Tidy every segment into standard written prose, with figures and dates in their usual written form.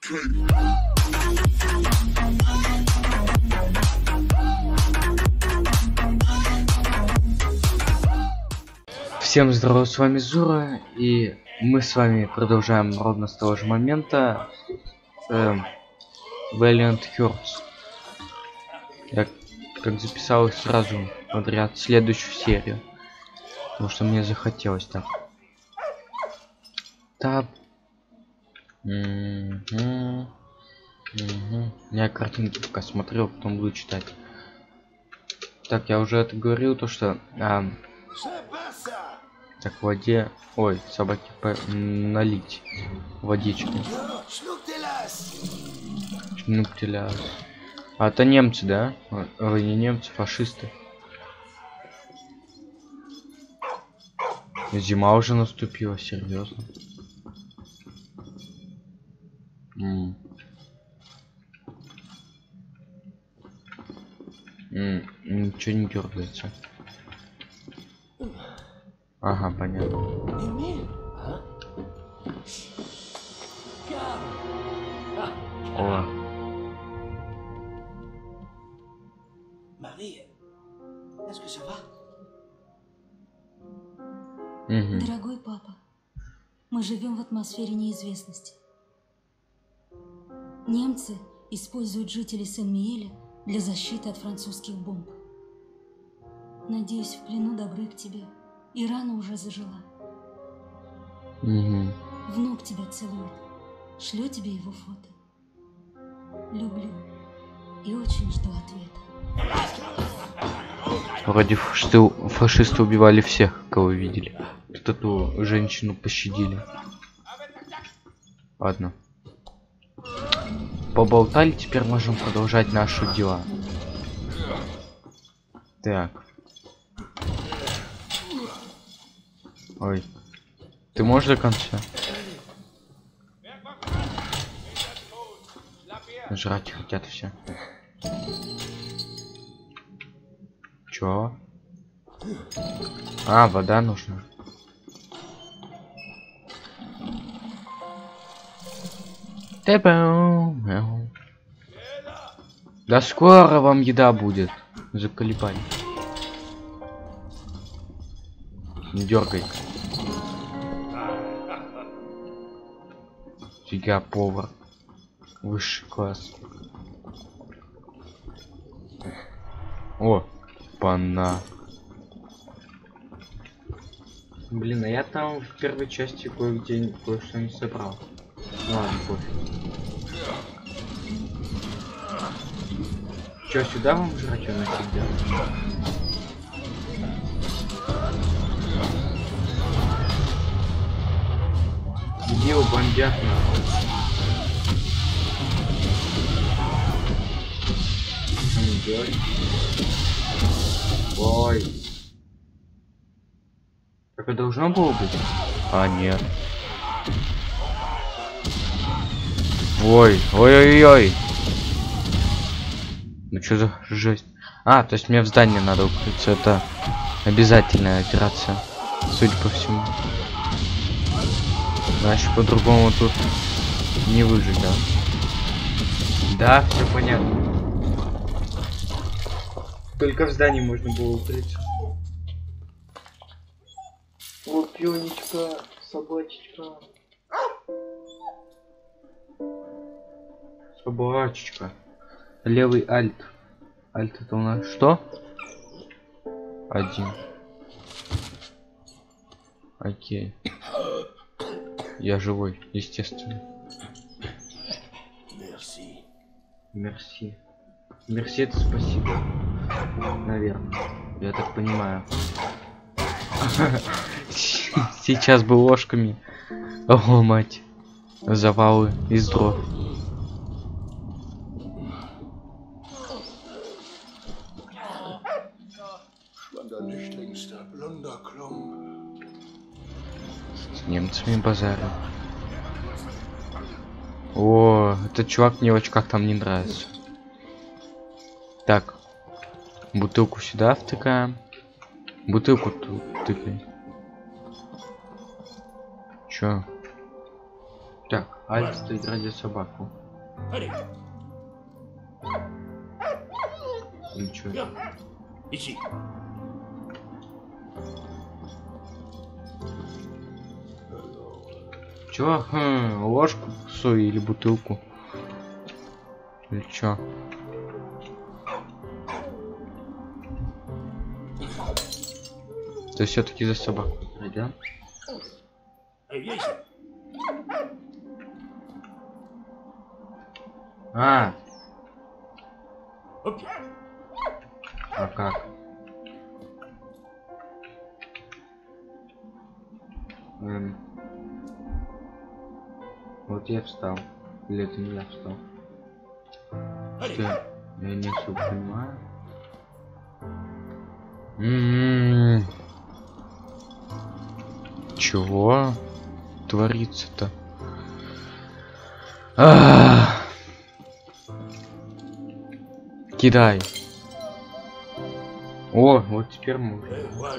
Всем здорово, с вами Зура, и мы с вами продолжаем ровно с того же момента Valiant Hearts. Я как записал их сразу подряд следующую серию, потому что мне захотелось так. Так. Я картинки пока смотрел, потом буду читать. Так, я уже это говорил, то что так, в воде, ой, собаки налить водички. Шнуктеляс. А это немцы, да? Вы не немцы, фашисты. Зима уже наступила, серьезно. Ничего не дергается. Ага, понятно. О. Дорогой папа, мы живем в атмосфере неизвестности. Немцы используют жителей Сен-Миэля для защиты от французских бомб. Надеюсь, в плену добры к тебе, и рана уже зажила. Внук тебя целует. Шлю тебе его фото. Люблю и очень жду ответа. Вроде фашисты убивали всех, кого видели. Тут эту женщину пощадили. Ладно. Поболтали, теперь можем продолжать наши дела. Так. Ой. Ты можешь до конца? Жрать хотят все. Чё? А, вода нужна. Да скоро вам еда будет. Заколебали. Не дергай. Фига, повар. Высший класс. О, пана. Блин, а я там в первой части кое-где кое-что не собрал. Ладно, пофиг. Чё, сюда вам жрать уносить, да? Где у бомбят нахуй? Ой. Так и должно было быть? А, нет. Ой, ой-ой-ой. Ну что за жесть? А, то есть мне в здание надо укрыться. Это обязательная операция, судя по всему. Значит, по-другому тут не выжить, да? Да, все понятно. Только в здании можно было укрыться. Вот пионечка, собачечка. Собачечка. Левый альт. Альт это у нас что? 1. Окей. Я живой, естественно. Мерси. Мерси это спасибо. Наверное. Я так понимаю. Сейчас бы ложками. О, мать. Завалы из дров. С немцами базарю. О, этот чувак мне в очках там не нравится. Так. Бутылку сюда втыкаем. Бутылку тут тыкай. Чё? Так, Альт стоит ради собаку. Ничего. Чё? Ложку псу или бутылку? Или чё? То все-таки за собаку пройдем. А как? Вот я встал. Или это не я встал? Что? Я не все понимаю. Чего творится-то? Кидай. О, вот теперь можно.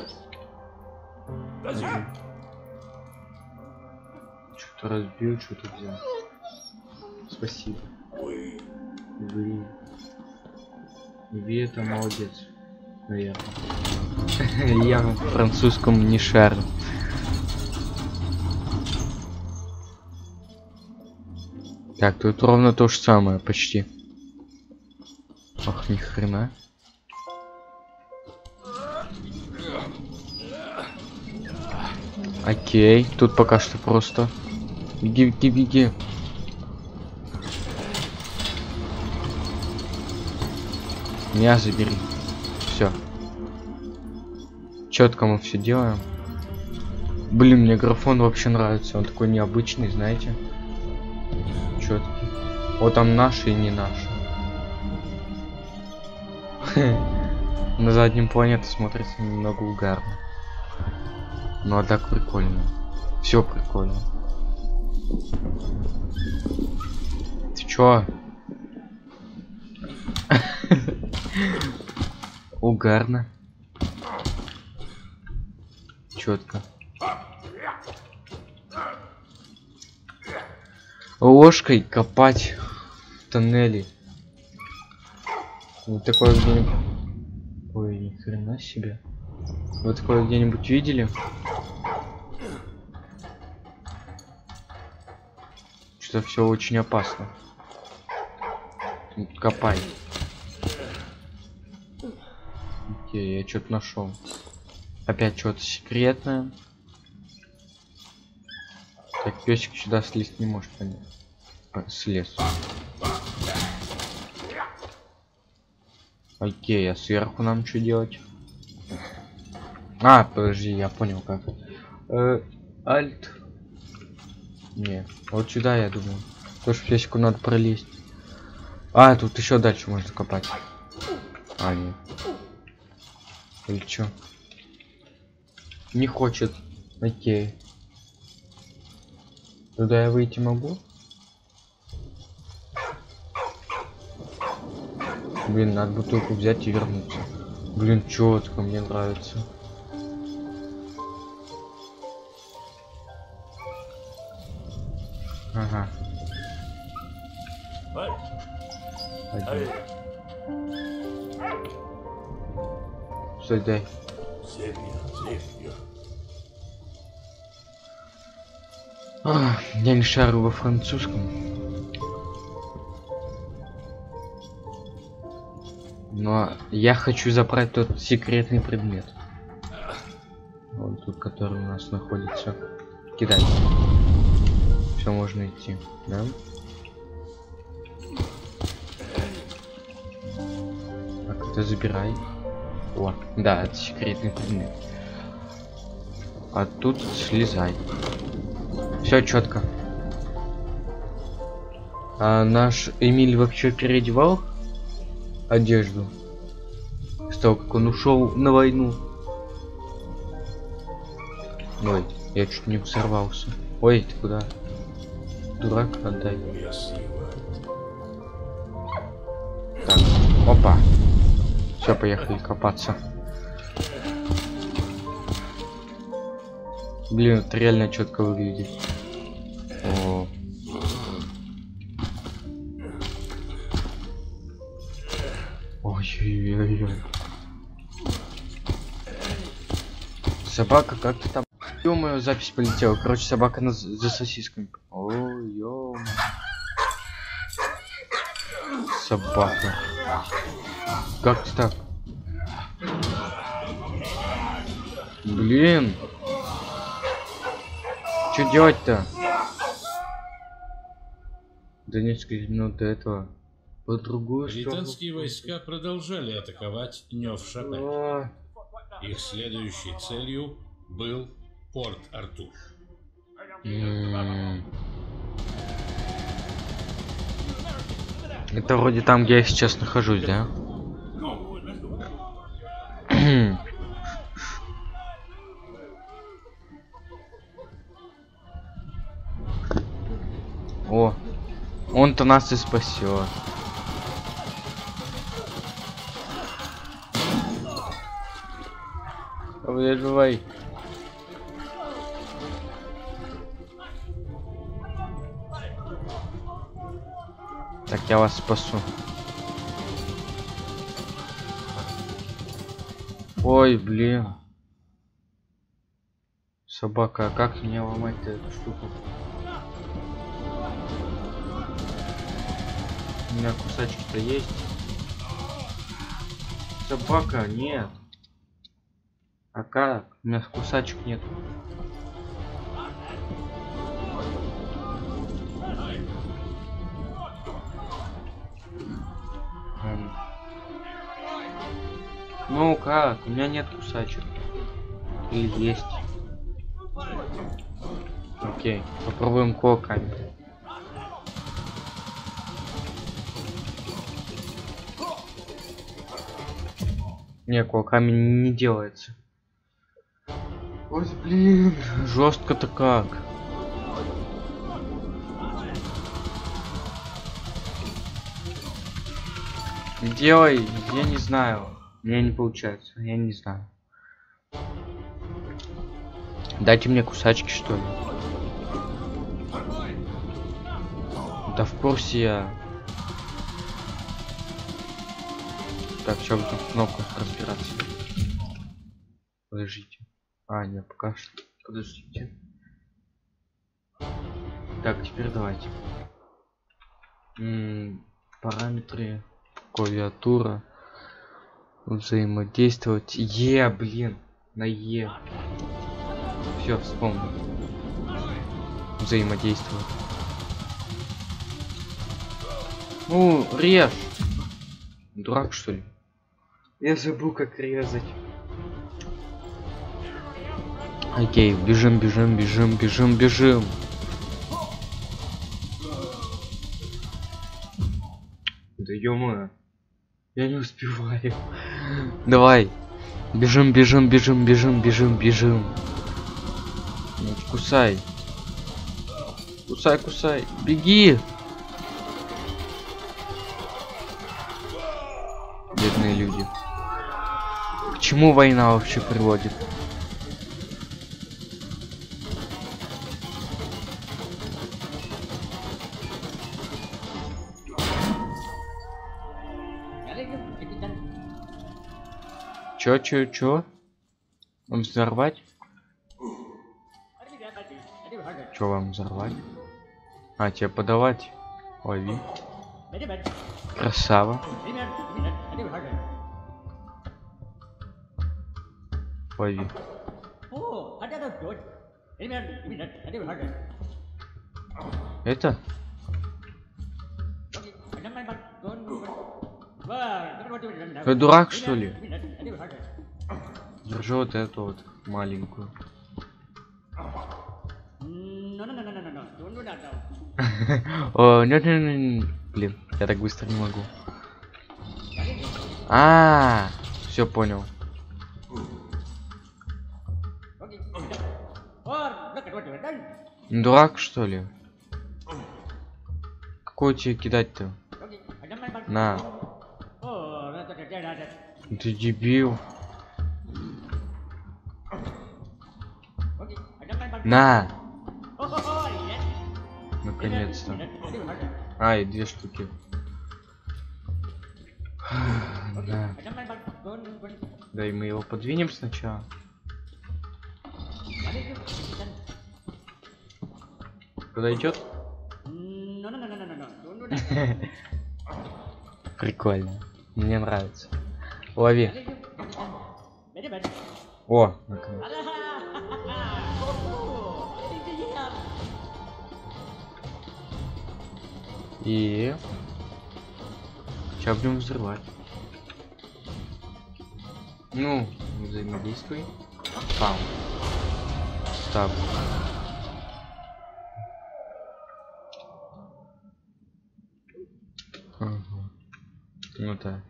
Что-то разбил, что-то взял. Спасибо. Ви это молодец, наверное. Я в французском не шарю. Так, тут ровно то же самое, почти. Ах, ни хрена. Окей, тут пока что просто. Беги, беги, беги. Меня забери. Все. Четко мы все делаем. Блин, мне графон вообще нравится. Он такой необычный, знаете. Четкий. Вот там наши и не наши. На заднем планете смотрится немного угарно. Ну а так прикольно. Все прикольно. Ты чё? Угарно. Четко. Ложкой копать в тоннели. Вот такое где-нибудь. Ой, ни хрена себе. Вы такое где-нибудь видели? Что все очень опасно. Копай. Окей, я что-то нашел. Опять что-то секретное. Так, песик сюда слезть не может, понять. Слез. Окей, а сверху нам что делать? А, подожди, я понял как. Альт. Не, вот сюда я думаю. Тоже песику надо пролезть. А, тут еще дальше можно копать. А, нет. Или чё? Не хочет. Окей. Туда я выйти могу? Блин, надо бутылку взять и вернуться. Блин, четко, мне нравится. Ага. Один. Стой, дай. Я не шарю во французском. Но я хочу забрать тот секретный предмет. Вот тут, который у нас находится. Кидай. Все, можно идти, да? Так, это забирай. О, да, это секретный предмет. А тут слезай. Все четко. А наш Эмиль вообще переодевал одежду с того, как он ушел на войну. Ой, я чуть не взорвался. Ой, ты куда? Дурак, отдай. Так, опа. Все, поехали копаться. Блин, это реально четко выглядит. О, Собака, как ты там? Ё-моё, запись полетела. Короче, собака за сосисками. Ой, ё. Собака. Как ты так? Блин. Что делать-то? За несколько минут до этого. По другую сторону. Британские войска продолжали атаковать Нёв-Шапель. Их следующей целью был Порт-Артур. Это вроде там, где я сейчас нахожусь, да? О, он-то нас и спасет. Давай. Так, я вас спасу. Ой, блин. Собака, а как мне ломать-то эту штуку? У меня кусачки-то есть. Собака, нет. А как? У меня кусачек нет. Ну как? У меня нет кусачек. Или есть? Окей, попробуем кулаками. Не, кулаками не делается. Ой, блин, жестко-то как. Делай, я не знаю. У меня не получается, я не знаю. Дайте мне кусачки, что ли. Да в курсе я. Так, что в эту кнопку разбираться? Подождите. А, нет, пока что. Подождите. Так, теперь давайте. Параметры. Клавиатура. Взаимодействовать. Блин. На Е. Все, вспомнил. Взаимодействовать. Ну, режь. Дурак, что ли? Я забыл, как резать. Окей, бежим. Да ё-моё. Я не успеваю. Давай. Бежим. Ну, кусай. Кусай. Беги. Бедные люди. К чему война вообще приводит? Чё? Взорвать? Чё вам взорвать? А, тебе подавать? Лови. Красава. Лови. Это? Ты дурак, что ли? Держи вот эту вот маленькую. О, нет, блин, я так быстро не могу. Все понял. Дурак, что ли? Какой тебе кидать-то? На. Ты дебил. На. Наконец-то. И 2 штуки. Да. Да, и мы его подвинем сначала. Подойдет? Прикольно. Мне нравится. Лови. О, наконец. И сейчас будем взрывать. Ну, взаимодействуй. Пам. Стаб. Ага. Ну да.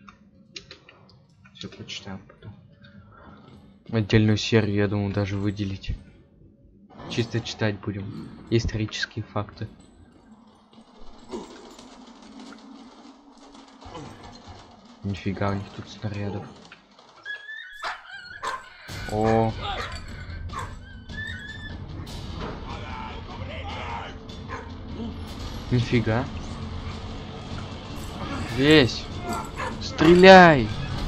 Все почитаем потом. Отдельную серию, я думаю, даже выделить. Чисто читать будем исторические факты. Нифига, у них тут снарядов. О. Нифига. Весь. Стреляй.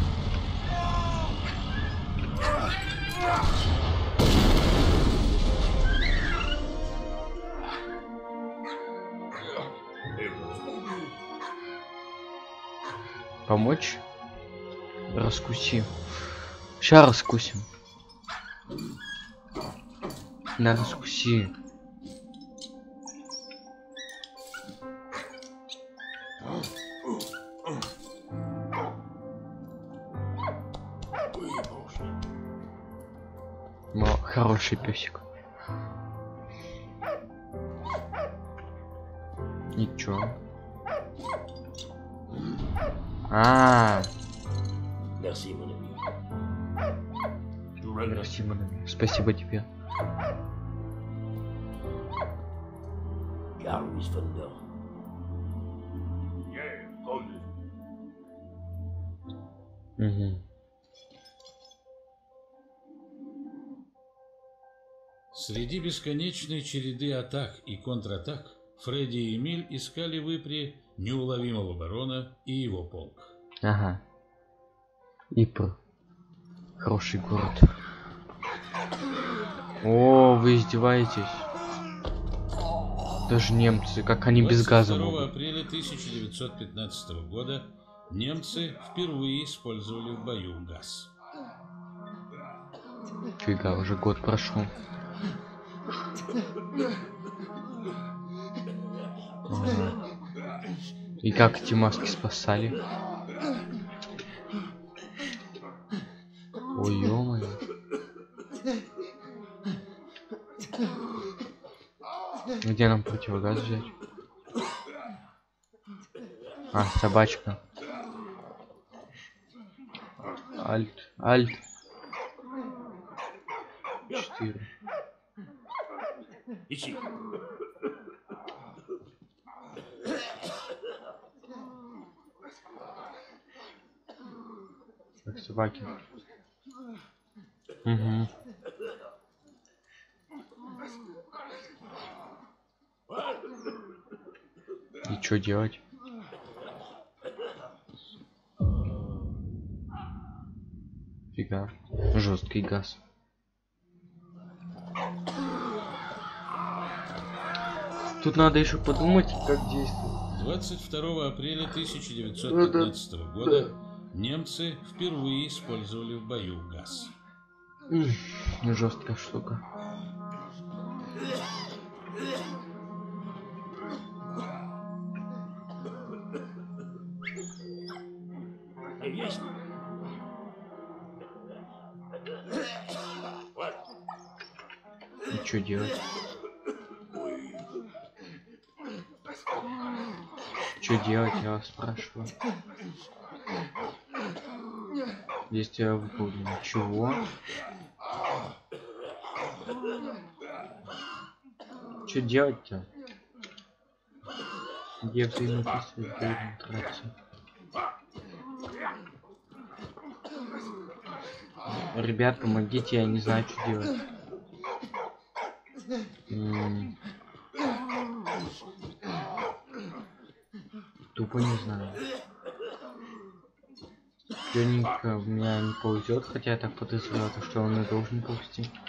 Помочь? Раскуси. Сейчас раскусим. На, раскуси. Хороший песик. Ничего. Merci, mon ami. Merci, mon ami. Спасибо тебе. Carl Wiesfonder. Угу. Среди бесконечной череды атак и контратак Фредди и Эмиль искали в Ипре неуловимого барона и его полк. Ага. Ипр. Хороший город. О, вы издеваетесь? Даже немцы, как они без газа могут. 22 апреля 1915 года немцы впервые использовали в бою газ. Фига, уже год прошел. Ага. И как эти маски спасали? Ой, ё-моё. Где нам противогаз взять? А, собачка. Альт, альт. 4. Ici. Так, собаки. Угу. И что делать? Фига. Жесткий газ. Тут надо еще подумать, как действовать. 22 апреля 1915 года немцы впервые использовали в бою газ. Жесткая штука. Есть. И что делать? Что делать, я вас спрашиваю. Действие выполнено. Чего? Что делать-то? Где взаимодействие должен тратиться? Ребят, помогите, я не знаю, что делать. Тупо не знаю. Тёненько у меня не повезет, хотя я так подозревал, что он и должен повезти.